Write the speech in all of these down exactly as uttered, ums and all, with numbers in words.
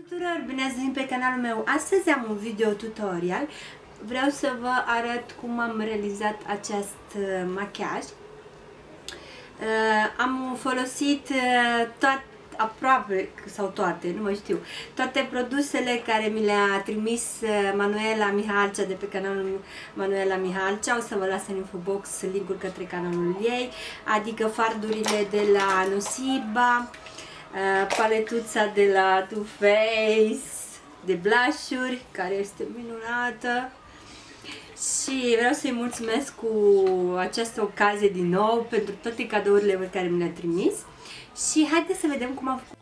tuturor! Bine ați venit pe canalul meu! Astăzi am un video tutorial. Vreau să vă arăt cum am realizat acest machiaj. Am folosit toate, aproape, sau toate, nu mai știu, toate produsele care mi le-a trimis Manuela Mihalcea de pe canalul Manuela Mihalcea. O să vă las în infobox link-ul către canalul ei, adică fardurile de la Nosiba, paletuța de la Too Faced de blush-uri, care este minunată. Și vreau să-i mulțumesc cu această ocazie din nou pentru toate cadourile pe care mi le-a trimis. Și haideți să vedem cum am făcut.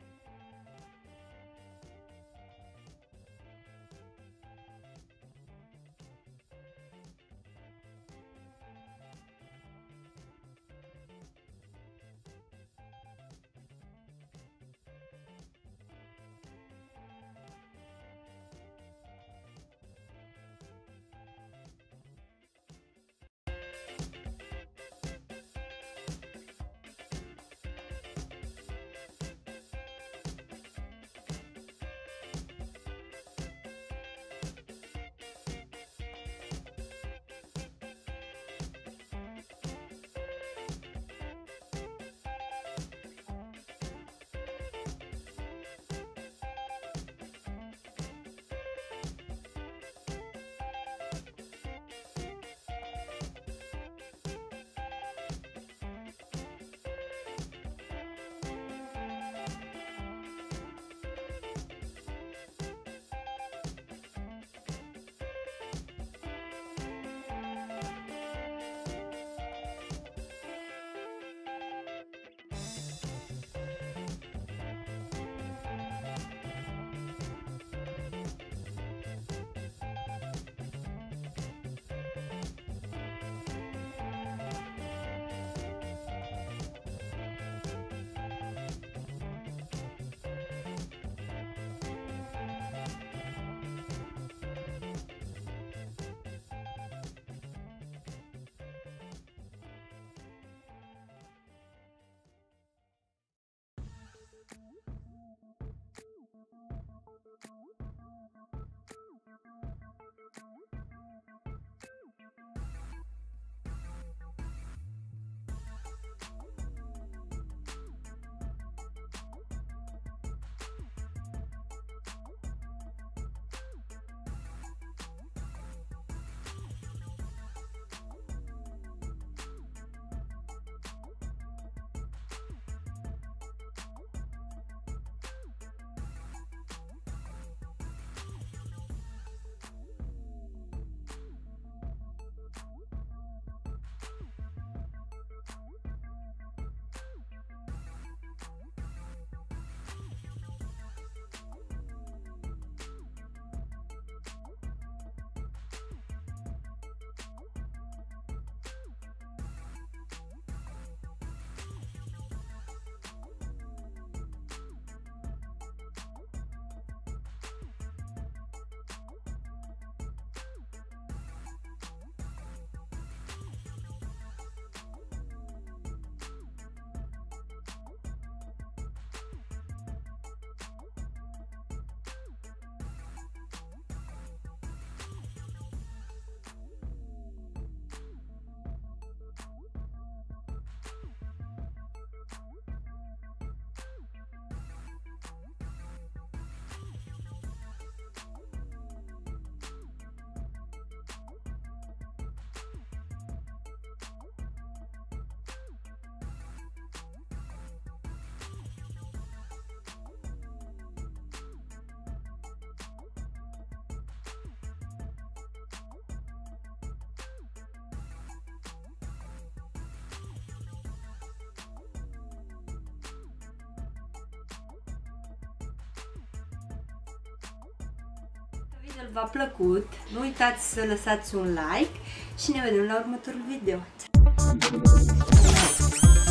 Dacă v-a plăcut, nu uitați să lăsați un like și ne vedem la următorul video.